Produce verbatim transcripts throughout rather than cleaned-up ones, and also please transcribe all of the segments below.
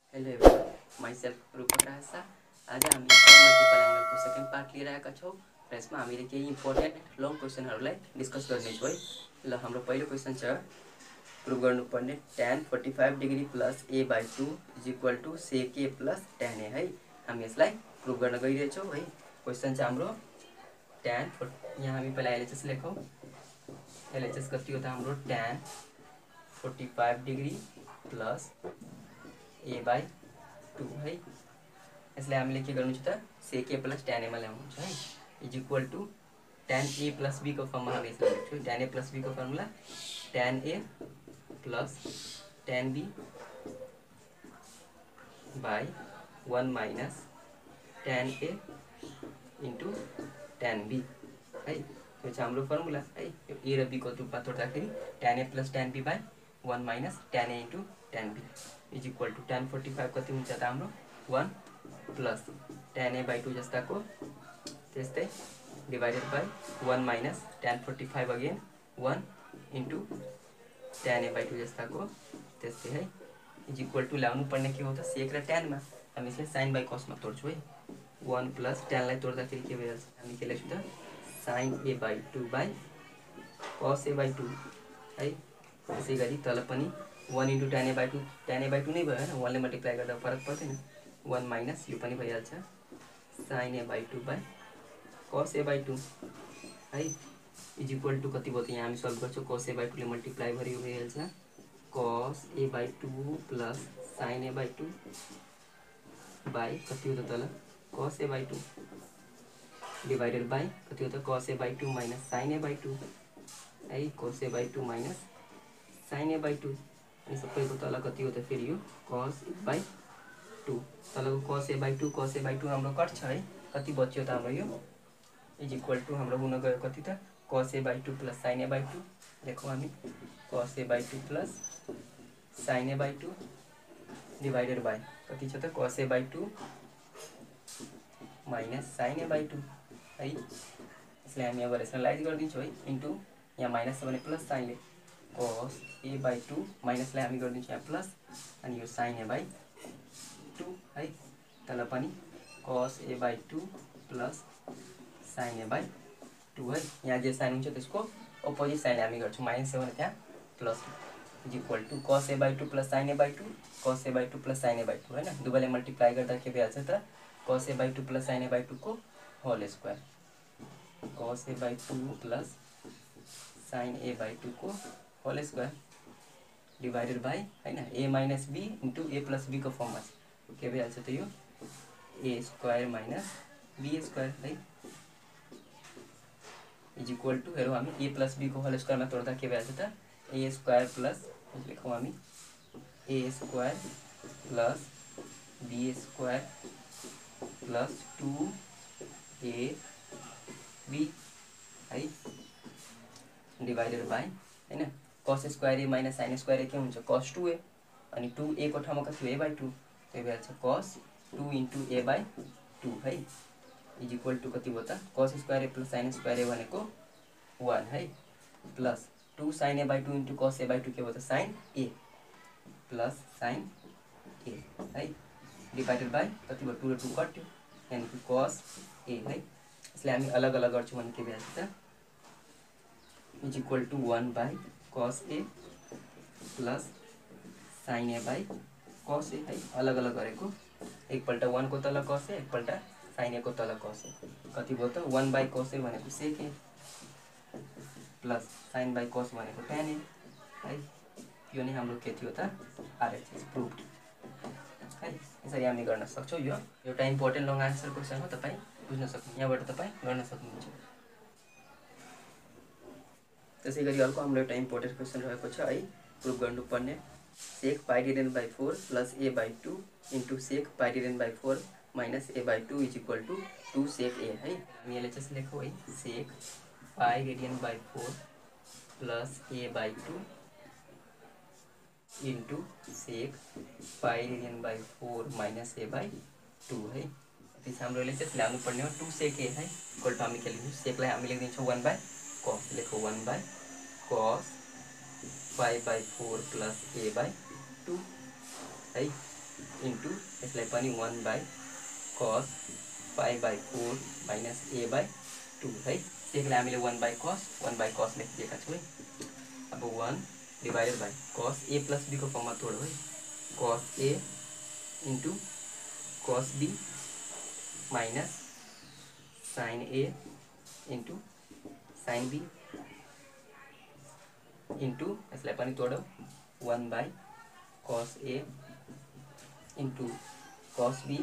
Hello everyone, myself रूपक राज शाह। आज हामी मल्टिपल एंगल को सेकेंड पार्ट लिएर आएका छौं र यसमा हामीले केही इम्पोर्टेन्ट लङ क्वेशनहरुलाई डिस्कस गर्नेछौं है। ल हाम्रो पहिलो क्वेशन छ, प्रुभ गर्नुपर्ने tan forty-five degree plus a by two is equal to sec a plus tan a है। हामी यसलाई प्रुभ गर्न गइरहेछौं है। क्वेशन छ हाम्रो tan यहाँ हामी पहिला एलएचएस लेखौं। एलएचएस कति हो त हाम्रो tan forty-five degree plus a by two है। यसलाई हामीले के गर्नु छ त sec a plus tan a मा ल्याउनु छ है। Is equal to tan a plus b को फर्ममा हामी यसलाई लेख्छौं। tan a प्लस b को formula tan a plus tan b by one minus tan a into tan b है। यो छ हाम्रो फर्मुला है। यो a र b को रूपमा तोड्दाखेरि tan a plus tan b by one minus tan a into tan b is equal to tan forty-five कति हुन्छ त हाम्रो one plus tan a by two जस्ताको त्यस्तै divided by one minus tan forty-five again one into tan a by two जस्ताको त्यस्तै है। Is equal to ल्याउनु पर्ने के हो त sec र tan मा हामी यसलाई sin by cos मा तोड्छौं है। one प्लस tan लाई तोड्दाखेरि के भइहाल्छ, हामी के लेख्छौं त sin a by two by cos a by two है। त्यसैगरी तल पनि one into tan a by two tan a by two नै भयो हैन, one ले मल्टिप्लाई गर्दा फरक पर्दैन। one माइनस यो पनि भइहाल्छ sin a by two by cos a by two है। इज इक्वल टु कति भयो त यहाँ हामी सल्भ गर्छौं cos a by two ले मल्टिप्लाई गरे यो भइहाल्छ cos a by two plus sin a by two by कति हो त तल cos a by two divided by कति हो त cos a by two minus sin a by two है। cos a by two minus sin a by two अनि सबैको तल कति हो त फेरि यो cos a by two तलको cos a by two cos a by two हाम्रो कट छ है। कति बच्यो त हाम्रो यो इज इक्वल टु हाम्रो हुन गयो कति त cos a by two plus sin a by two लेखौं हामी cos a by two plus sin a by two divided by कति छ त cos a by two minus sin a by two है। यसलाई हामी अब रेसनलाइज गर्दिन्छौं है। इन्टु यहाँ माइनस छ भने प्लस sin ले cos a by two minus लाई हामी गर्दिन्छौं यहाँ प्लस अनि यो sin a by two है। तल पनि cos a by two plus sin a by two है। यहाँ जे साइन हुन्छ त्यसको अपोजिट साइन हामी गर्छौं, माइनस छ भने त्यहाँ plus is equal to cos a by two plus sin a by two cos a by two plus sin a by two हैन। दुवैले मल्टिप्लाई गर्दा के भइहाल्छ त cos a by two plus sin a by two को whole square cos a by two plus sin a by two को whole square divided by हैन a minus b into a plus b को फर्ममा छ के भइहाल्छ त यो a square minus b square है। इज इक्वल टु हेरौँ हामी a प्लस b को होल स्क्वायर मा तोड्दा के भइहाल्छ त a स्क्वायर प्लस लेखौँ हामी a square plus b square plus two a b है डिवाइडेड बाई हैन cos square a minus sin square a के हुन्छ cos two a अनि two a को ठाउँमा कति हो a by two त्यही भएर छ cos two into a by two है। इज इक्वल टु कति भयो त cos square a plus sin square a भनेको one है plus two sin a by two into cos a by two के भयो त sin a plus sin a है डिवाइडेड बाई कति भयो two र two कट्यो यानी कि cos a है। यसलाई हामी अलग अलग गर्छौं भने के भइहाल्छ त is equal to one by cos a plus sin a by cos a है। अलग अलग गरेको एकपल्ट one को तल cos a एकपल्ट sin a को तल cos a कति भयो त one by cos a भनेको sec a plus sin by cos भनेको tan a है। यो नै हाम्रो के थियो त आरएचएस प्रुभड है। यसरी हामी गर्न सक्छौं। यो एउटा इम्पोर्टेन्ट लङ आन्सर क्वेशन हो, तपाई बुझ्न सक्नु यहाँबाट तपाई गर्न सक्नुहुन्छ। त्यसैगरी अर्को हाम्रो एउटा इम्पोर्टेन्ट क्वेशन रहेको छ है। प्रुभ गर्नुपर्ने sec pi divided by four plus a by two into sec pi divided by four minus a by two is equal to two sec a है। हामी यसले चाहिँ लेखौं है sec pi divided by four plus a by two into sec pi divided by four minus a by two है। त्यसै हाम्रो यसले चाहिँ ल्याउनु पर्ने हो two sec a है। इक्वल टु हामी के लेख्छौं sec लाई हामी लेख्दिन्छौं one by cos लेखौं one by cos five by four plus a by two है। इन्टु यसलाई पनि one by cos pi by four minus A by two है। सेकलाई हामीले वन बाई कस वन बाई कस लेखिदिएका छौँ है। अब वन divided by cos A plus B को फर्ममा तोडौँ है। Cos A into cos B minus sine A into sine B into यसलाई पनि तोडौँ one by cos A into cos B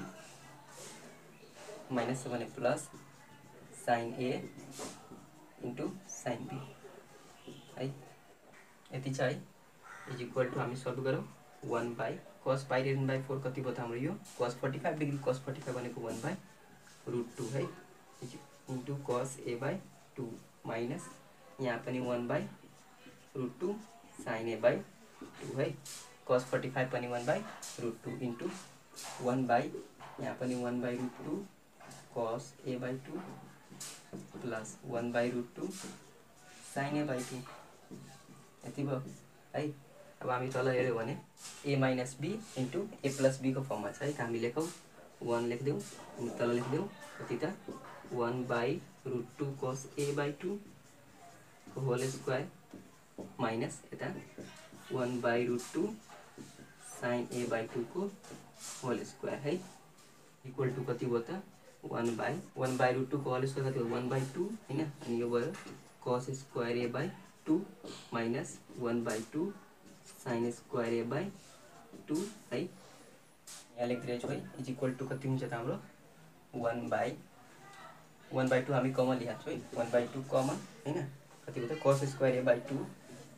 minus भने plus sine A into sine B है। यति छ है। इज इक्वल टू हामी सल्भ गरौँ one by cos pie divided by four कति भयो त हाम्रो यो cos forty five degree cos forty five भनेको वन बाई रुट टू है into cos A by two minus यहाँ पनि one by root two sine A by two है। कस फोर्टी फाइभ पनि one by root two into one by यहाँ पनि one by root two cos A by two plus one by root two sine A by two यति भयो है। अब हामी तल हेऱ्यौँ भने A minus be into A plus B को फर्ममा छ है। हामी लेखौँ वन लेखिदेऊ अनि तल लेखिदेऊ कति त one by root two cos A by two whole square minus यता one by root two sine A by two को होल स्क्वायर है इक्वल टू कति भयो त one by one by root two को होल स्क्वायर कति हो वन by two होइन। अनि यो भयो cos square A by two minus one by two sine square A by two है। यहाँ लेखिदिरहेको छु है। इज इक्वल टू कति हुन्छ त हाम्रो one by one by two हामी कमन ल्याएको छौँ है। वन बाई टू कमन होइन कति भयो त cos square A by two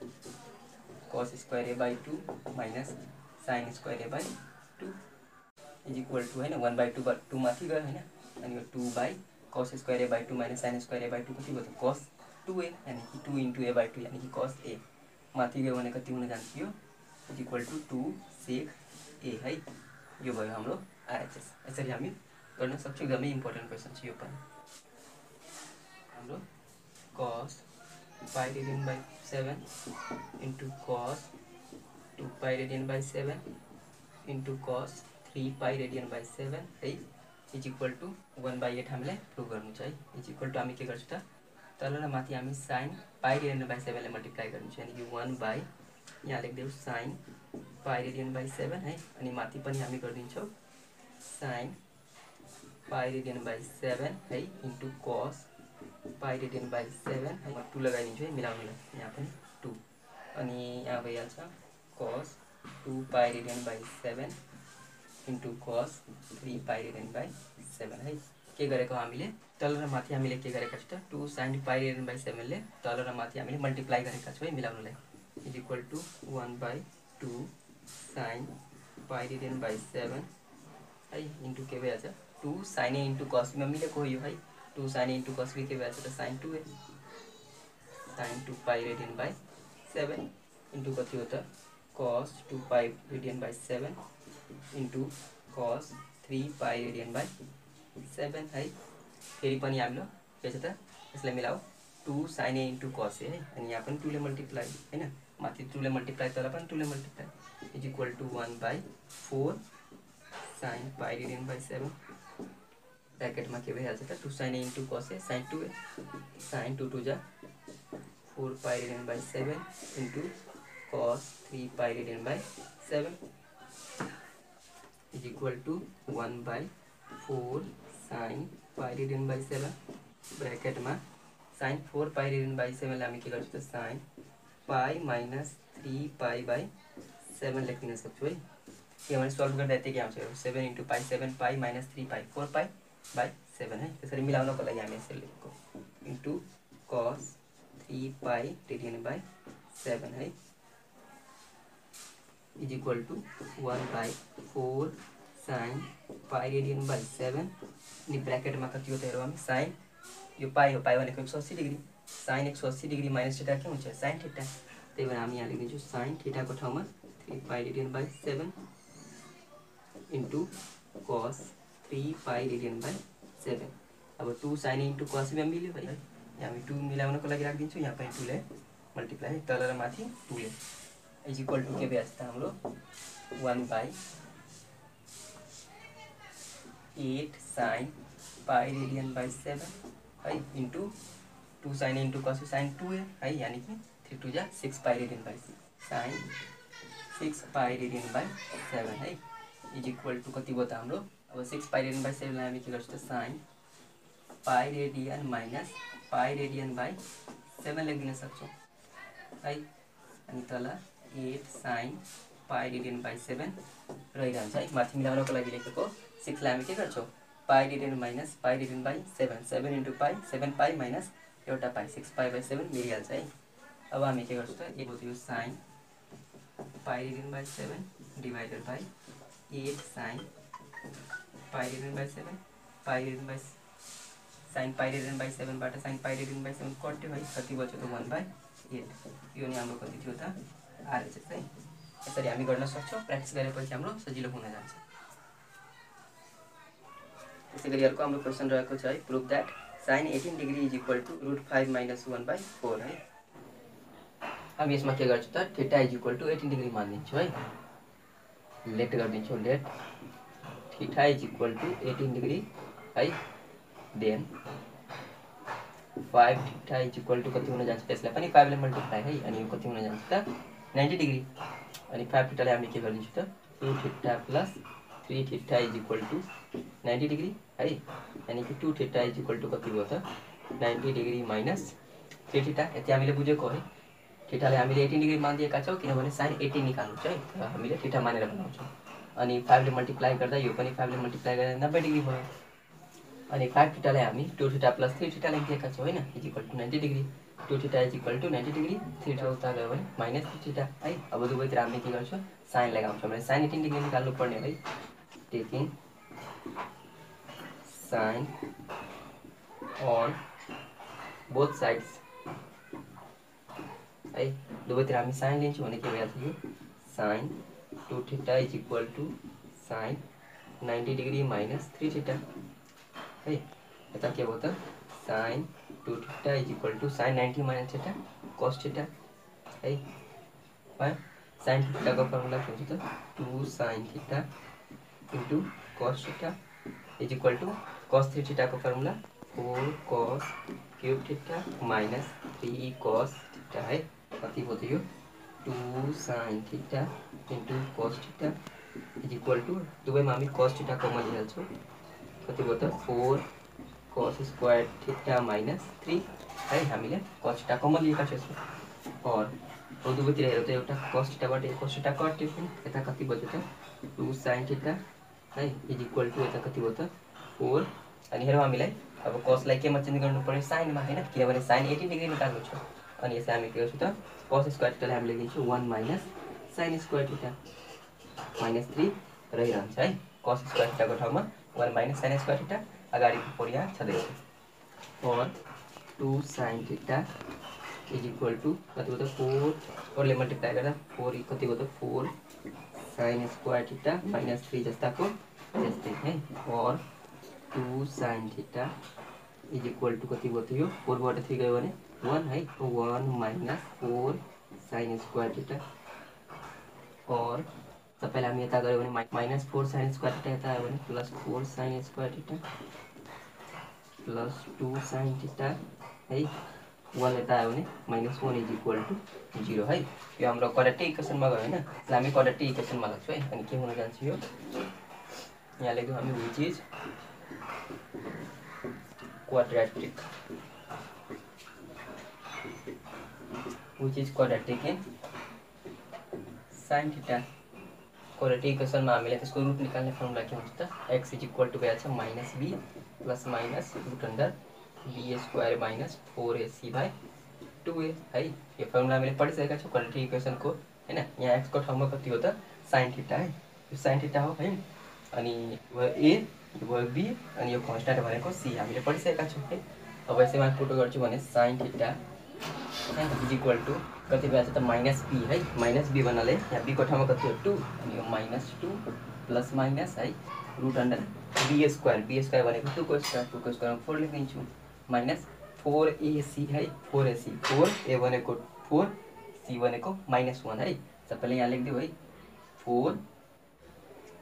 cos square A by two minus sine square A by two is equal to होइन वन बाई टू टू माथि गयो होइन। अनि यो two by cos square A by two minus sine square A by two कति भयो त cos two A यानि कि two into A by two यानि कि कस ए माथि गयो भने कति हुन जान्छ यो is equal to two sec A है। यो भयो हाम्रो आरएचएस। यसरी हामी गर्न सक्छौँ। एकदमै इम्पोर्टेन्ट क्वेसन छ यो पनि। हाम्रो cos pi radian by seven into cos two pi radian by seven into cos three pi radian by seven है is equal to one by eight हामीलाई प्रुभ गर्नु छ है। इज इक्वल टू हामी के गर्छौँ त तल र माथि हामी साइन पाई रेडियन बाई सेभेनले मल्टिप्लाई गर्नु छ यानि कि वन बाई यहाँ लेखिदेऊ sine pi radian by seven है। अनि माथि पनि हामी गरिदिन्छौँ sine pi radian by seven है into cos pi radian by seven है। म टू लगाइदिन्छु है मिलाउनुलाई यहाँ पनि टू अनि यहाँ भइहाल्छ cos two pi radian by seven into cos three pi radian by seven है। के गरेको हामीले तल र माथि हामीले के गरेका छौँ त two sine pi radian by सेभेनले तल र माथि हामीले मल्टिप्लाई गरेका छौँ है मिलाउनुलाई is equal to one by two sine pi radian by seven है इन्टु के भइहाल्छ टू साइन ए इन्टु कस बीमा मिलेको हो यो है। Two sine A into cos B के भइहाल्छ त sine two A sine two pi radian by seven into कति हो त cos two pi radian by seven into cos three pi radian by seven है। फेरि पनि हाम्रो के छ त यसलाई मिलाऊ two sine A into cos A है। अनि यहाँ पनि टूले मल्टिप्लाई होइन माथि टूले मल्टिप्लाई तल पनि टूले multiply is equal to one by four sine pi radian by seven ब्रैकेटमा के भइहाल्छ त two sine A into cos A sine two A sine two two जा four pi radian by seven into cos three pi radian by seven is equal to one by four sine pi radian by seven ब्रैकेटमा sine four pi radian by सेभेनलाई हामी के गर्छौँ त sine pie minus three pi by seven लेखिदिन सक्छौँ है। किनभने सल्भ गर्दा यतिकै आउँछ seven into pi seven pi minus three pi four pi by seven है। त्यसरी मिलाउनको लागि हामी यसरी लेखेको into cos three pi radian by seven है is equal to one by four sine pi radian by seven अनि ब्रैकेटमा कति हो त हेरौँ हामी साइन यो पाई हो पाई भनेको एक सौ अस्सी डिग्री साइन एक सौ अस्सी डिग्री माइनस थीटा के हुन्छ साइन थीटा त्यही भएर हामी यहाँ लेखिदिन्छौँ साइन थीटाको ठाउँमा three pi radian by seven into cos three pi radian by seven. अब टू साइन इन्टु कसमा मिल्यो है। यहाँ हामी टू मिलाउनको लागि राखिदिन्छौँ यहाँ पनि टूले मल्टिप्लाई तल र माथि टूले इज इक्वल टू के भइहाल्छ त हाम्रो one by eight sine pi radian by seven है into two sine into cos sine two है है यानी कि थ्री टू जा six pi radian by six sine six pi radian by seven है इज इक्वल टू कति बता हम लोग अब six pi radian by seven हामी के गर्छ sine pi radian minus pi radian by seven लेखिदिन सक्छौँ है अनि तल eight sine pi radian by seven रहिरहन्छ है माथि मिलाउनको लागि लेखेको सिक्सलाई हामी के गर्छौँ pi radian minus pi radian by seven seven into pi seven pi minus एउटा पाई सिक्स पाई बाई सेवन मिलिहाल्छ है अब हामी के गर्छौँ त एक यो sine pi radian by seven divided by eight sine pi radian by seven pi radian by sine pi radian by सेवनबाट sine pi radian by seven कट्यो है कति बच्यो त वान बाई एट यो नि हाम्रो कति थियो त आरएचएस है यसरी हामी गर्न सक्छौँ प्र्याक्टिस गरेपछि हाम्रो सजिलो हुन जान्छ त्यसै गरी अर्को हाम्रो क्वेसन रहेको छ है prove that sine eighteen degree is equal to root five minus one by four है हामी यसमा के गर्छौँ त theta is equal to eighteen degree मानिदिन्छु है लेट गरिदिन्छु let theta is equal to eighteen degree है then five theta is equal to कति हुन जान्छ त्यसलाई पनि फाइभले मल्टिप्लाई है अनि यो कति हुन जान्छ त नाइन्टी डिग्री अनि फाइभ थीटालाई हामी के गरिदिन्छु त two theta plus three theta is equal to ninety degree है यानी कि two theta is equal to कति भयो त ninety degree minus three theta यति हामीले बुझेको है थीटालाई हामीले एटीन डिग्री मानिदिएका छौँ किनभने साइन एट्टी निकाल्नु छ है र हामीले थीटा मानेर बनाउँछौँ अनि फाइभले मल्टिप्लाई गर्दा यो पनि फाइभले मल्टिप्लाई गर्दा नब्बे डिग्री भयो अनि फाइभ थीटालाई हामी two theta plus three theta लेखिदिएका छौँ होइन is equal to ninety degree two theta is equal to ninety degree three theta उता गयो भने माइनस थ्री थीटा है अब दुवैतिर हामीले के गर्छौँ साइन लगाउँछौँ भने साइन एटिन डिग्री निकाल्नु पर्ने है taking sine on both sides है दुवैतिर हामी साइन लिन्छौँ भने के भइहाल्छ यो sine two theta is equal to sine ninety degree minus three theta है यता के भयो त sine two theta is equal to sine ninety minus theta cos theta है साइन टू थीटा को फर्मुला के हुन्छ त two sine theta into cos theta is equal to cos three theta को formula four cos cube theta minus three cos theta है कति भयो यो two sine theta into cos theta is equal to दुवैमा हामी कॉस थीटा कमन लिइहाल्छौँ कति भयो त four cos square theta minus three है हामीले कॉस थीटा कमन लिएका छौँ और अब दुवैतिर हेरौँ त एउटा कॉस थीटाबाट कॉस थीटा कट्यो पनि यता कति बज्यो त टू साइन थीटा है इज इक्वल टू यता कति भयो त फोर अनि हेरौँ हामीलाई अब कॉसलाई केमा चेन्ज गर्नु पर्यो साइनमा हैन किनभने साइन एटीन डिग्री निकाल्नु छ अनि यसै हामी के गर्छौँ त कॉस स्क्वायर थीटालाई हामीले लिन्छौँ one minus sine square theta minus three रहिरहन्छ है कॉस स्क्वायर थीटाको ठाउँमा one minus sine square theta अगाडिको फोर यहाँ छँदैछ और two sine theta is equal to कति भयो त फोर फोरले मल्टिप्लाई गर्दा फोर कति भयो त four sine square theta minus three जस्ताको त्यस्तै है और two sine theta is equal to कति भयो त यो फोरबाट थ्री गयो भने वन है one minus four sine square theta और सबैलाई हामी यता गयो भने minus four sine square theta यता आयो भने plus four sine square theta plus two sine theta है वन यता आयो भने minus one is equal to zero है यो हाम्रो क्वाड्रेटिक इक्वेसनमा गयो होइन यसलाई हामी क्वाड्रेटिक इक्वेसनमा लाग्छौँ है अनि के हुन जान्छ यो यहाँ लेख्यौँ हामी which is quadratic which is quadratic in sine theta quadratic इक्वेसनमा हामीले त्यसको रुट निकाल्ने फर्मुला के हुन्छ त एक्स इज इक्वल टू भइहाल्छ minus B plus minus root under B square minus four AC by two A है यो फर्मुला हामीले पढिसकेका छौँ क्वाड्रेटिक इक्वेसनको होइन यहाँ एक्सको ठाउँमा कति हो त साइन थीटा है यो साइन थीटा हो है अनि ए भयो बी अनि यो कन्स्ट्यान्ट भनेको सी हामीले पढिसकेका छौँ है अब यसैमा पुट गर्छु भने sine theta is equal to कति भइहाल्छ त माइनस बी है माइनस बी भन्नाले यहाँ बीको ठाउँमा कति हो टू अनि यो माइनस टू प्लस माइनस है root under B square B square भनेको टूको स्क्वायर टूको स्क्वायरमा फोर लेखिदिन्छु माइनस फोर एसी है फोर एसी फोर ए भनेको फोर सी भनेको माइनस वन है सबैले यहाँ लेखिदियो है फोर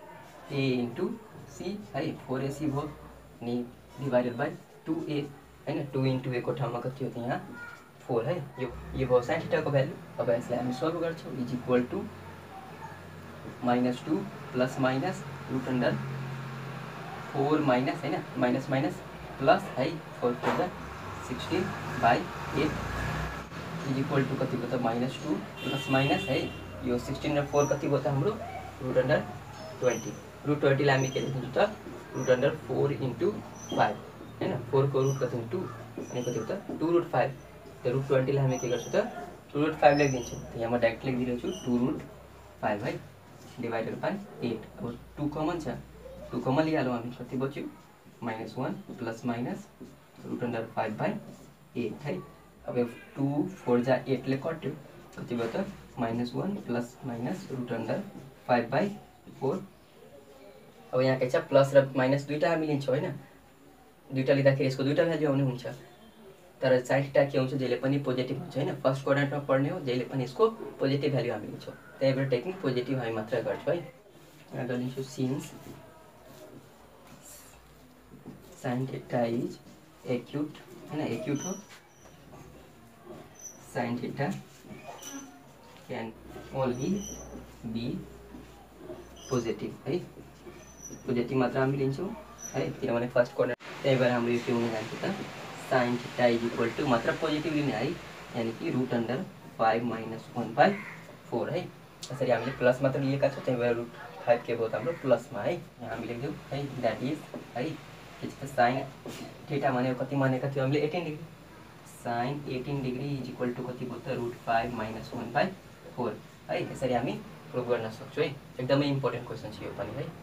ए इंटू सी है फोर ए सी भो नि डिवाइडेड बाई टू ए है टू इंटू ए को ठाउँमा कति हो त यहाँ फोर है यो यो भयो साइन थीटा को भ्यालु। अब यसलाई हामी सल्भ गर्छौँ is equal to minus two plus minus root under four minus है माइनस माइनस प्लस है four four the sixteen by eight is equal to कति भयो त माइनस टू प्लस माइनस है यो सिक्सटीन र फोर कति भयो त हाम्रो root under twenty root twenty हामी के लेखिन्छ त root under four into five है फोर को रुट कति टू अनि कति हो त टू रुट फाइव तो रुट ट्वेंटी हामी के गर्छु त टू रुट फाइव लेखिदिन्छु त यहाँ म डाइरेक्ट लेखिदिरहेको छु टू रुट फाइव है डिवाइडेड बाई एट। अब टू कमन छ टू कमन लिहालौँ हामी कति बच्यो minus one plus minus root under five by eight है। अब टू फोर जा एटले कट्यो कति भयो त minus one plus minus root under five by four. अब यहाँ के छ प्लस र माइनस दुईटा हामी लिन्छौँ होइन दुईटा लिँदाखेरि यसको दुईटा भ्याल्यु आउने हुन्छ तर साइन थीटा के हुन्छ जहिले पनि पोजिटिभ हुन्छ होइन फर्स्ट क्वाड्रेन्टमा पढ्ने हो जहिले पनि यसको पोजिटिभ भ्याल्यु हामी लिन्छौँ त्यही भएर टेक्निक पोजिटिभ हामी मात्र गर्छौँ है। यहाँ लिन्छु since sine theta is acute होइन एक्युट हो sine theta can only be positive है पोजिटिभ मात्र हामी लिन्छौँ है किनभने फर्स्ट क्वाड्रेन्ट त्यही भएर हाम्रो यो के हुन जान्छ त sine theta is equal to मात्र पोजिटिभ लिने है यानी कि root under five minus one by four है यसरी हामीले प्लस मात्र लिएका छौँ त्यही भएर रुट फाइभ के भयो त हाम्रो प्लसमा है यहाँ हामी लेख्यौँ है द्याट इज है के छ साइन थीटा भनेको कति मानेका थियौँ हामीले eighteen degree sine eighteen degree is equal to कति भयो त root five minus one by four है यसरी हामी प्रुभ गर्न सक्छौँ है एकदमै इम्पोर्टेन्ट क्वेसन छ यो पनि है।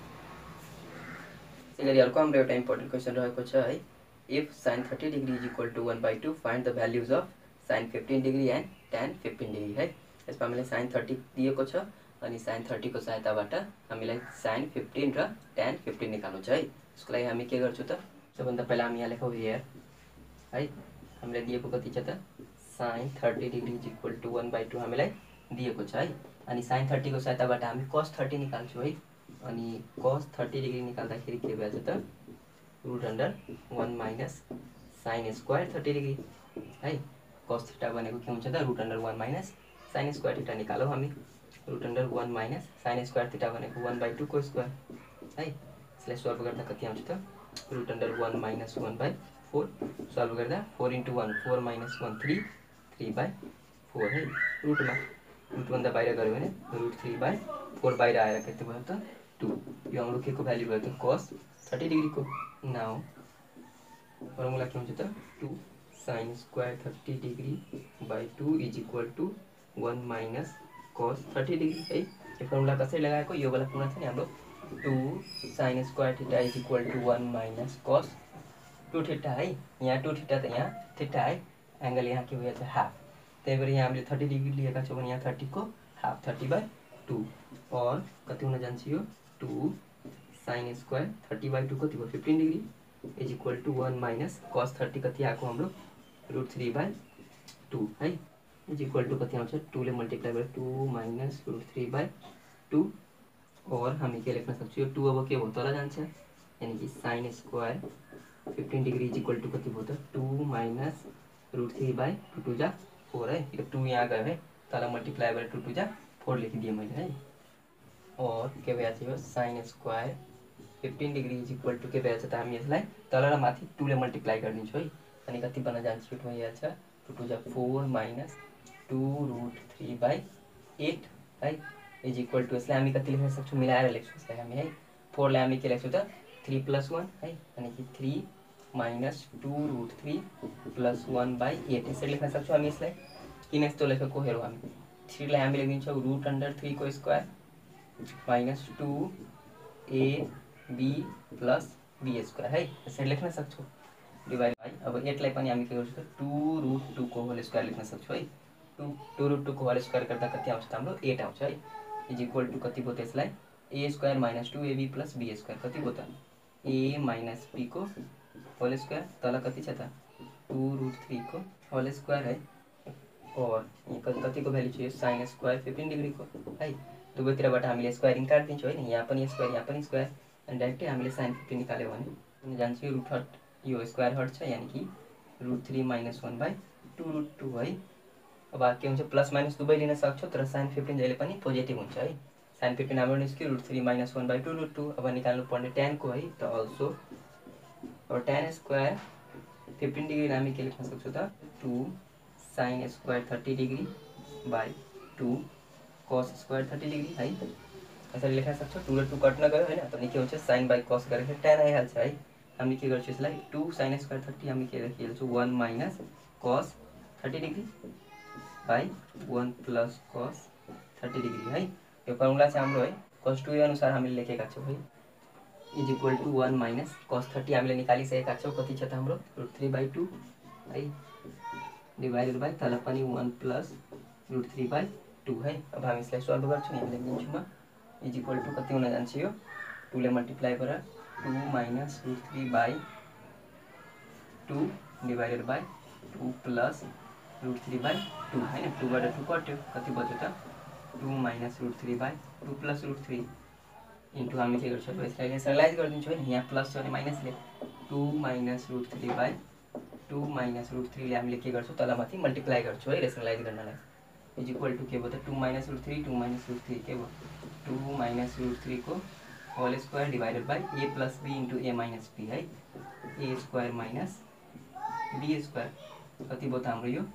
त्यसै गरी अर्को हाम्रो एउटा इम्पोर्टेन्ट क्वेसन रहेको छ है if sine thirty degree is equal to one by two find the values of sine fifteen degree and tan fifteen degree है यसमा हामीलाई साइन थर्टी दिएको छ अनि साइन थर्टीको सहायताबाट हामीलाई साइन फिफ्टिन र टेन फिफ्टिन निकाल्नु छ है। यसको लागि हामी के गर्छौँ त सबभन्दा पहिला हामी यहाँ लेखौँ हियर है हामीलाई दिएको कति छ त sine thirty degree is equal to one by two हामीलाई दिएको छ है अनि साइन थर्टीको सहायताबाट हामी कस थर्टी निकाल्छौँ है अनि कस थर्टी डिग्री निकाल्दाखेरि के भएछ त root under one minus sine square thirty degree है कस थीटा भनेको के हुन्छ त root under one minus sine square theta निकालौँ हामी root under one minus sine square theta भनेको वन बाई टू को स्क्वायर है यसलाई सल्भ गर्दा कति आउँछ त root under one minus one by four solve गर्दा four into one four minus one three three by four है रुटमा रुटभन्दा बाहिर गऱ्यो भने रुट थ्री बाई फोर बाहिर आएर कति भयो त टू यो हाम्रो के को भ्याल्यु भयो त कस थर्टी डिग्री को नाउ फर्मुला के हुन्छ त two sine square thirty degree by two is equal to one minus cos thirty degree है यो फर्मुला कसरी लगाएको यो वाला फर्मुला छ नि हाम्रो two sine square theta is equal to one minus cos two theta है यहाँ टू थीटा त यहाँ थीटा है एंगल यहाँ के भयो त हाफ त्यही भएर यहाँ हामीले थर्टी डिग्री लिएका छौँ भने यहाँ थर्टी को हाफ थर्टी बाई टू और कति हुन जान्छ यो two sine square thirty by two कति भयो fifteen degree is equal to one minus cos thirty कति आएको हाम्रो रुट थ्री बाई टू है इज इक्वल टू कति आउँछ टूले मल्टिप्लाई गरेर two minus root three by two और हामी के लेख्न सक्छौँ यो टू अब के भयो तल जान्छ यानी कि sine square fifteen degree is equal to कति भयो त two minus root three by two two जा फोर है यो टू यहाँ गयो है तल मल्टिप्लाई गरेर टू टू जा फोर लेखिदिएँ मैले है और के भइहाल्छ यो sine square fifteen degree is equal to के भइहाल्छ त हामी यसलाई तल र माथि टूले मल्टिप्लाई गरिदिन्छौँ है अनि कति बन्न जान्छ यो भइहाल्छ टू टू जा four minus two root three by eight है इज इक्वल टू यसलाई हामी कति लेख्न सक्छौँ मिलाएर लेख्छौँ यसलाई हामी है फोरलाई हामी के लेख्छौँ त थ्री प्लस वन है यानी कि three minus two root three plus one by eight यसरी लेख्न सक्छौँ हामी यसलाई किन यस्तो लेखेको हेरौँ हामी थ्रीलाई हामी लेखिदिन्छौँ रुट अंडर थ्री को square minus two a b plus b square है यसरी लेख्न सक्छौँ डिवाइड बाई अब एटलाई पनि हामी के गर्छौँ टू रुट टू को होल स्क्वायर लेख्न सक्छौँ है टू टू रुट टू को होल स्क्वायर गर्दा कति आउँछ त हाम्रो एट आउँछ है इज इक्वल टू कति भयो त यसलाई a square minus two a b plus b square कति भयो त ए माइनस बी को होल स्क्वायर तल कति छ त टू रुट थ्री को होल स्क्वायर है और यहाँ कति को भ्यालु छ यो साइन स्क्वायर फिफ्टिन डिग्री को है दुवैतिरबाट हामीले स्क्वायरिङ काटिदिन्छौँ होइन, यहाँ पनि स्क्वायर यहाँ पनि स्क्वायर, अनि डाइरेक्टै हामीले साइन फिफ्टी निकाल्यो भने जान्छ यो रुट हट, यो स्क्वायर हट छ, यानि कि root three minus one by two root two है। अब के हुन्छ प्लस माइनस दुवै लिन सक्छौँ, तर साइन फिफ्टिन जहिले पनि पोजिटिभ हुन्छ है। साइन फिफ्टिन हाम्रो निस्क्यो root three minus one by two root two. अब निकाल्नु पर्ने टेनको है, त अल्सो अब टेन स्क्वायर फिफ्टिन डिग्री हामी के लेख्न सक्छौँ त two sine square thirty degree by two cos square thirty degree है, यसरी लेख्न सक्छौँ। टू र टू कट्न गयो होइन, त के हुन्छ साइन बाई कस गरेर टेन आइहाल्छ है। हामी के गर्छौँ यसलाई टू साइन स्क्वायर थर्टी हामी के लेखिहाल्छौँ one minus cos thirty degree by one plus cos thirty degree है। यो फर्मुला चाहिँ हाम्रो है कस टू अनुसार हामीले लेखेका छौँ है, is equal to one minus cos thirty हामीले निकालिसकेका छौँ। कति छ त हाम्रो रुट थ्री बाई टू है, डिभाइडेड बाई तल पनि one plus root three by two है। अब हामी यसलाई सल्भ गर्छौँ, यहाँ लेखिदिन्छु म, इज इक्वल टू कति हुन जान्छ यो टूले मल्टिप्लाई गरेर two minus root three by two divided by two plus root three by two होइन, टूबाट टू कट्यो कति बच्यो त two minus root three by two plus root three into हामी के गर्छौँ यसलाई नेसनलाइज गरिदिन्छौँ होइन, यहाँ प्लस छ भने माइनसले two minus root three by two minus root थ्रीले हामीले के गर्छौँ तलमाथि मल्टिप्लाई गर्छौँ है रेसनलाइज गर्नलाई। इज इक्वल टू के भयो त two minus root three two minus root three के भयो टू माइनस रुट थ्री को whole square divided by a plus b into a minus be है, a square minus be square कति भयो त हाम्रो यो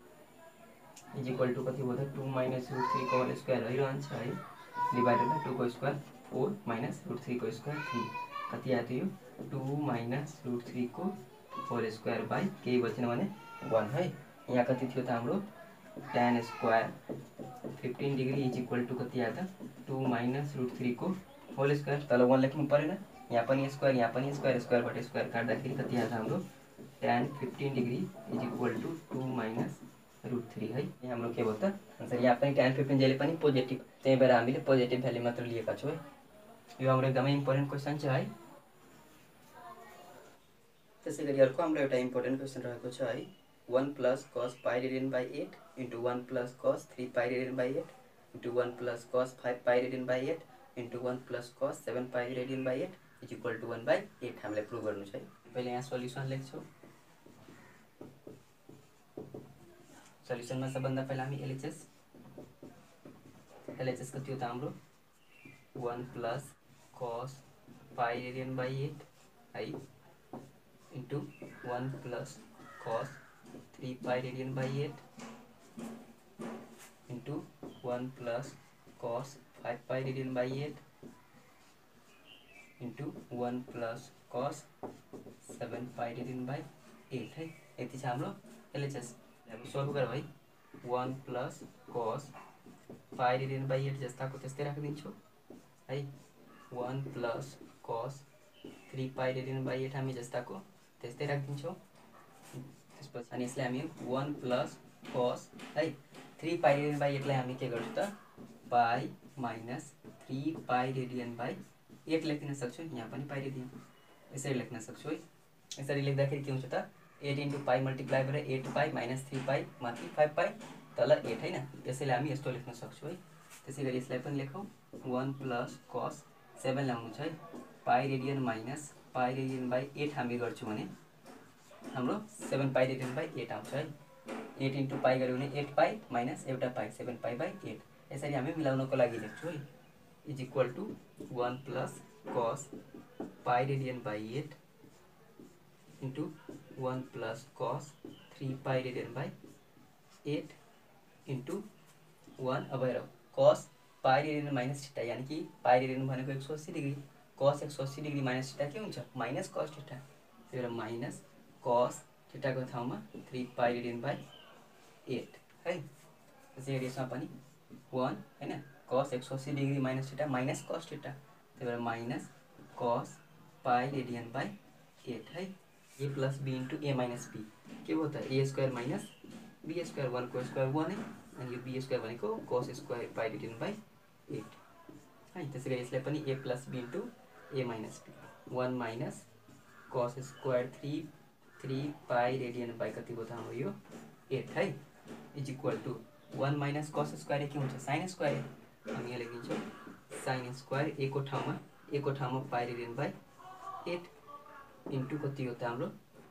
इज इक्वल टू कति भयो त टू माइनस रुट थ्री को होल स्क्वायर रहिरहन्छ है डिवाइडेड बाई टू को square four minus root three को स्क्वायर थ्री कति आयो त यो टू माइनस रुट थ्री को होल स्क्वायर बाई केही बचेन भने वन है। यहाँ कति थियो त हाम्रो tan square fifteen degree is equal to कति आयो त टू माइनस रुट थ्री को होल स्क्वायर, तल वन लेख्नु परेन, यहाँ पनि स्क्वायर यहाँ पनि स्क्वायर, स्क्वायरबाट स्क्वायर काट्दाखेरि कति आयो त हाम्रो tan fifteen degree is equal to two minus root three है। यहाँ हाम्रो के भयो त आन्सर, यहाँ पनि टेन फिफ्टिन जहिले पनि पोजिटिभ, त्यही भएर हामीले पोजिटिभ भ्याल्यु मात्र लिएका छौँ है। यो हाम्रो एकदमै इम्पोर्टेन्ट क्वेसन छ है। त्यसै गरी अर्को हाम्रो एउटा इम्पोर्टेन्ट क्वेसन रहेको छ है, one plus cos pi radian by eight into one plus cos three pi radian by eight into one plus cos five pi radian by eight into one plus cos seven pi radian by eight is equal to one by eight हामीलाई prove गर्नु छ है। पहिले यहाँ solution लेख्छौँ, सोल्युसनमा सबभन्दा पहिला हामी एलएचएस एलएचएस कति हो त हाम्रो one plus cos pi radian by eight है into one plus cos three pi radian by eight into one plus cos five pi radian by eight into one plus cos seven pi radian by eight है। यति छ हाम्रो LHS. अब solve गरौँ है, one plus cos pi radian by at जस्ताको त्यस्तै राखिदिन्छु है, one plus cos three pi radian by eight हामी जस्ताको त्यस्तै राखिदिन्छौँ। त्यसपछि अनि यसलाई हामी वन प्लस कस है थ्री पाई रेडियन बाई एटलाई हामी के गर्छौँ त pi minus three pi radian by eight लेखिन सक्छौँ, यहाँ पनि पाई रेडियन यसरी लेख्न सक्छौँ है। यसरी लेख्दाखेरि के हुन्छ त एट इंटू पाई मल्टिप्लाई गरेर eight pi minus three pi माथि फाइभ पाई तल एट होइन, यसैले हामी यस्तो लेख्न सक्छौँ है। त्यसै गरी यसलाई पनि लेखौँ वन प्लस कस सेभेन ल्याउनु छ है, pi radian minus pi radian by eight हामी गर्छौँ भने हाम्रो seven pi radian by eight आउँछ है। एट इंटू पाई गऱ्यो भने एट पाई माइनस एउटा pi seven pi by eight, यसरी हामी मिलाउनको लागि लेख्छौँ है। Is equal to one plus cos pi radian by eight into one plus cos three pi radian by eight into one, अब हेर कस पाई रेडियन माइनस थीटा यानी कि पाई रेडियन भनेको एक सौ अस्सी डिग्री, कस एक सौ अस्सी डिग्री माइनस थीटा के हुन्छ माइनस कस थीटा, त्यही भएर माइनस कस थीटाको ठाउँमा three pi radian by eight है। त्यसै गरी यसमा पनि वन होइन, कस एक सौ अस्सी degree minus theta minus cos theta, त्यही भएर minus cos pi radian by eight है। A plus b into a minus b के भयो त a square minus be square, one को स्क्वायर वन है, अनि यो बी स्क्वायर भनेको cos square pi radian by eight है। त्यसै गरी यसलाई पनि a plus b into a minus b one minus cos square three three pi radian by कति भयो त हाम्रो यो एट है, is equal to one minus cos square के हुन्छ साइन स्क्वायर, हामी यहाँ लेखिदिन्छौँ साइन स्क्वायर ए को ठाउँमा ए को ठाउँमा pi radian by eight into कति हो त हाम्रो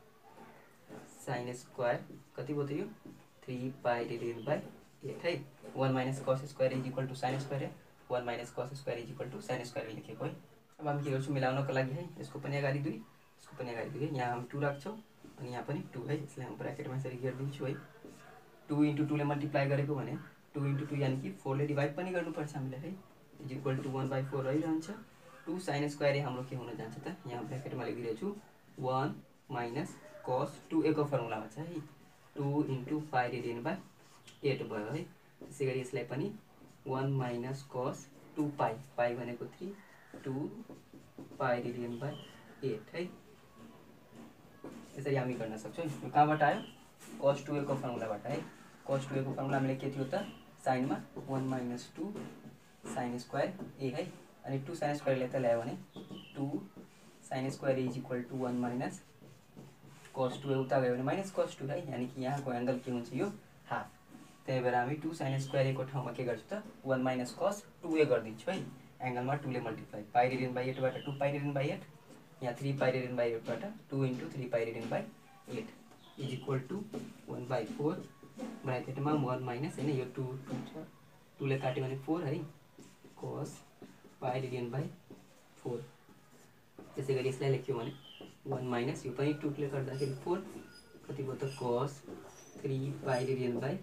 साइन स्क्वायर कति भयो त यो three pi radian by eight है। One minus cos square is equal to sine square है, one minus cos square is equal to sine square लेखेको है। अब हामी के गर्छौँ मिलाउनको लागि है, यसको पनि अगाडि दुई यसको पनि अगाडि दुई है, यहाँ हामी टू राख्छौँ अनि यहाँ पनि टू है, यसलाई हम ब्राकेटमा यसरी गरिदिन्छु है। टू इन्टु टूले मल्टिप्लाई गरेको भने टू इन्टु टू यानि कि फोरले डिभाइड पनि गर्नुपर्छ हामीले है, is equal to one by four रहिरहन्छ। टू साइन स्क्वायर हाम्रो के हुन जान्छ त, यहाँ ब्राकेटमा लेखिदिएको छु वन माइनस कस टू ए को फर्मुलामा छ है, two into pi radian by eight भयो है। त्यसै गरी यसलाई पनि वन minus cos two pi pi भनेको three two pi radian by eight है। यसरी हामी गर्न सक्छौँ। यो कहाँबाट आयो कस टू ए को फर्मुलाबाट है। कस टू ए को फर्मुला हामीले के थियो त साइनमा one minus two sine square a है, अनि टू साइन स्क्वायरले त ल्यायो भने two sine square is equal to one minus cos two a उता गयो भने माइनस कस टू है, यानि कि यहाँको एङ्गल के हुन्छ यो हाफ। त्यही भएर हामी टू साइन स्क्वायर ए को ठाउँमा के गर्छु त वन माइनस कस टू ए गरिदिन्छु है, एङ्गलमा टूले मल्टिप्लाई पाई रेडियन बाई एटबाट two pi radian by eight, यहाँ थ्री पाई रेडियन बाई एटबाट two into three pi radian by eight is equal to one by four ब्राकेटमा वन माइनस होइन यो टू टू छ टूले काट्यो भने फोर है cos pi radian by four. त्यसै गरी यसलाई लेख्यो भने वन माइनस यो पनि टूले गर्दाखेरि फोर कति भयो त cos three pi radian by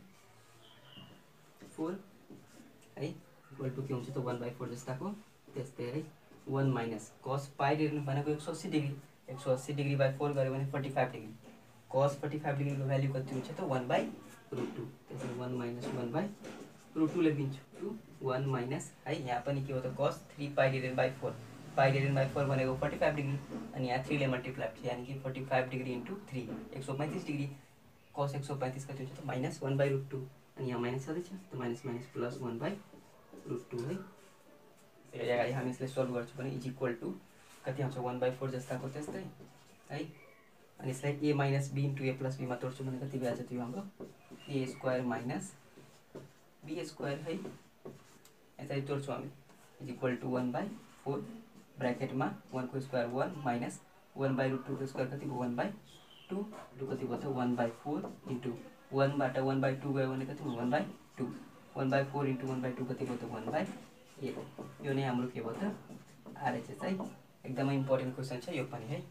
four है, इक्वल टू के हुन्छ त वन बाई फोर जस्ताको त्यस्तै है। One minus cos pi radian भनेको एक सौ अस्सी डिग्री, एक सौ अस्सी डिग्री बाई फोर गऱ्यो भने forty five degree, cos forty five डिग्रीको भ्याल्यू कति हुन्छ त वन बाई रुट टू। त्यसरी one minus one by root two लेखिदिन्छु, टू वन माइनस है यहाँ पनि के हो त cos three pi radian by four, pi radian by four भनेको फोर्टी फाइभ डिग्री अनि यहाँ थ्रीले मल्टिप्लाई यानि कि forty five degree into three एक सौ पैँतिस डिग्री, कस एक सौ पैँतिस कति हुन्छ त minus one by root two, अनि यहाँ माइनस छँदैछ त minus minus plus one by root two है। त्यसरी अगाडि हामी यसलाई सोल्भ गर्छौँ भने इज इक्वल टू कति आउँछ वन बाई फोर जस्ताको त्यस्तै है, अनि यसलाई a minus be into A plus बीमा तोड्छौँ भने कति भइहाल्छ त्यो हाम्रो a square minus be square है, यसरी तोड्छौँ हामी is equal to one by four ब्राकेटमा वनको square one minus one by root टूको स्क्वायर कति भयो वन बाई टू, टू कति भयो त वन बाई फोर इन्टु वनबाट वन बाई टू गयो भने कति भयो one by two, one by four into one by two कति भयो त वन बाई एट। यो नै हाम्रो के भयो त आरएचएस है, एकदमै इम्पोर्टेन्ट क्वेसन छ यो पनि है।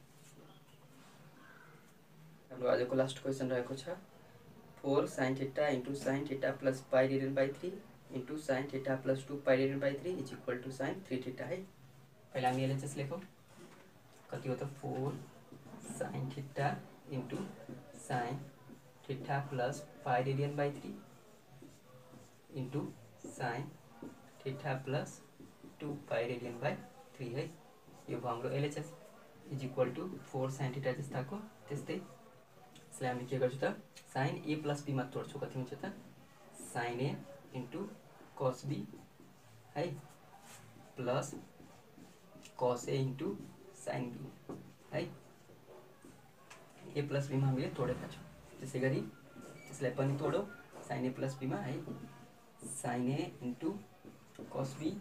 हाम्रो आजको लास्ट क्वेसन रहेको छ four sine theta into sine theta plus pi radian by three into sine theta plus two pi radian by three is equal to sine three theta है। पहिला हामी एलएचएस लेखौँ कति हो त four sine theta into sine theta plus pi radian by three into sine theta plus two pi radian by three है, यो भयो हाम्रो LHS is equal to four sine theta जस्ताको त्यस्तै। यसलाई हामी के गर्छौँ त साइन ए प्लस बीमा तोड्छौँ कति हुन्छ त sine A into cos B है plus cos A into sine B है, ए प्लस बीमा हामीले तोडेका छौँ। त्यसै गरी यसलाई पनि तोडौँ साइन ए प्लस बीमा है, sine A into cos B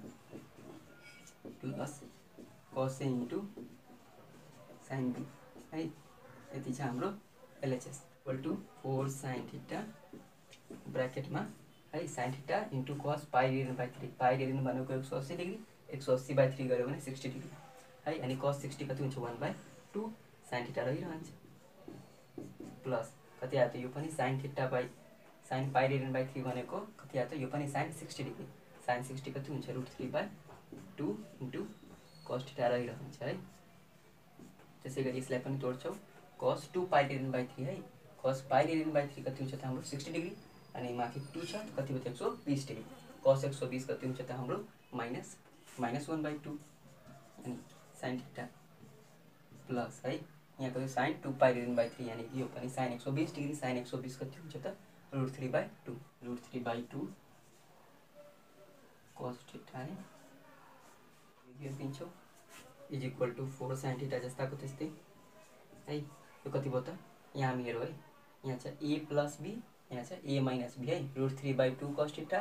plus cos A into sine B है, यति छ हाम्रो LHS equal to four sine theta ब्राकेटमा है sine theta into cos pi radian by three, pi radian भनेको एक सौ अस्सी डिग्री, एक सौ अस्सी बाई थ्री गऱ्यो भने सिक्सटी डिग्री है, अनि कस सिक्सटी कति हुन्छ one by two sine theta रहिरहन्छ प्लस कति आयो त यो पनि sine theta by sine pi radian by three भनेको कति आयो त यो पनि sine sixty degree, sine sixty कति हुन्छ root three by two into cos theta रहिरहन्छ है। त्यसै गरी यसलाई पनि तोड्छौँ cos two pi radian by three है, cos pi radian by three कति हुन्छ त हाम्रो सिक्सटी डिग्री अनि माथि टू छ कति भयो त एक सौ बीस डिग्री, कस एक सौ बीस कति हुन्छ त हाम्रो minus minus one by two अनि साइन थीटा प्लस है यहाँ कति sine two pi radian by three यानि यो पनि साइन एक सौ बीस डिग्री, साइन एक सौ बीस कति हुन्छ त root three by two, root three by two cos theta है यो दिन्छौँ is equal to four sine theta जस्ताको त्यस्तै है। यो कति भयो त यहाँ मेरो है यहाँ छ ए प्लस बी यहाँ छ ए माइनस बी है, root three by two cos theta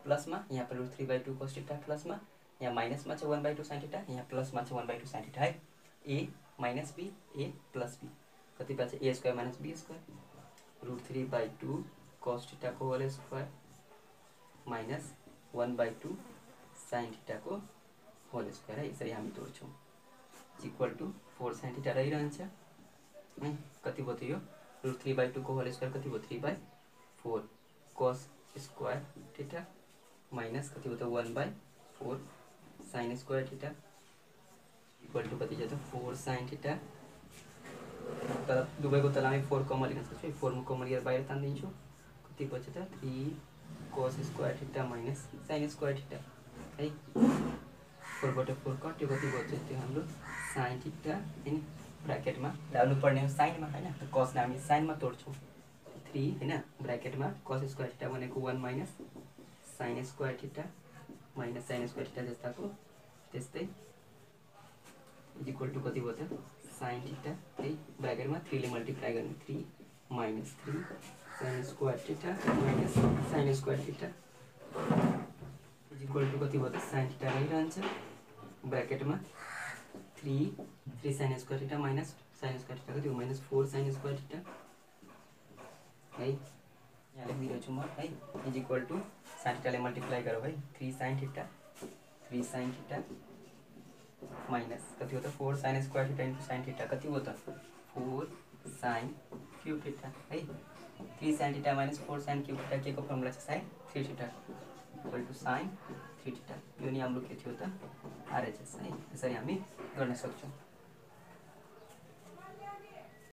प्लसमा यहाँ पर root three by two cos theta प्लसमा यहाँ माइनसमा चाहिँ one by two sine theta यहाँ प्लसमा चाहिँ one by two sine theta है। A minus B A plus B कति पाउँछ A square minus be square root three by two cos थीटाको whole square minus one by two sine थीटाको whole square है। यसरी हामी तोड्छौँ equal to four sine theta रहिरहन्छ है। कति भयो त यो रुट थ्री बाई टूको होल स्क्वायर कति भयो three by four cos square theta minus कति भयो त one by four sine square theta equal to कति जान्छ फोर साइन थीटा। तर दुवैको तल फोर कमन लिन सक्छु फोर कमन लिएर बाहिर तानिदिन्छु कति बच्छ त three cos square theta minus sine square theta है। फोरबाट फोर कट्यो कति बच्छ त्यो हाम्रो साइन थीटा होइन ब्राकेटमा ल्याउनु पर्ने हो साइनमा होइन। कसलाई हामी साइनमा तोड्छौँ थ्री होइन ब्राकेटमा कस स्क्वायर थीटा भनेको one minus sine square theta minus sine square theta जस्ताको त्यस्तै इक्वल टू कति भयो त साइन थीटा है ब्राकेटमा थ्रीले मल्टिप्लाई गर्ने three minus three sine square theta minus sine square theta equal to कति भयो त साइन थीटा रहिरहन्छ ब्राकेटमा three three sine square theta minus sine square theta कति हो minus four sine square theta है। यहाँ लेखिदिरहेछु म है इज इक्वल टू साइन थीटाले मल्टिप्लाई गरौँ है three sine theta three sine theta minus कति हो त four sine square theta into sine theta कति हो त फोर साइन क्यूब थीटा है। Three sine theta minus four sine cube theta के को फर्मुला छ sine three theta equal to sine three theta यो नि हाम्रो के थियो त आरएचएस है। यसरी हामी गर्न सक्छौँ।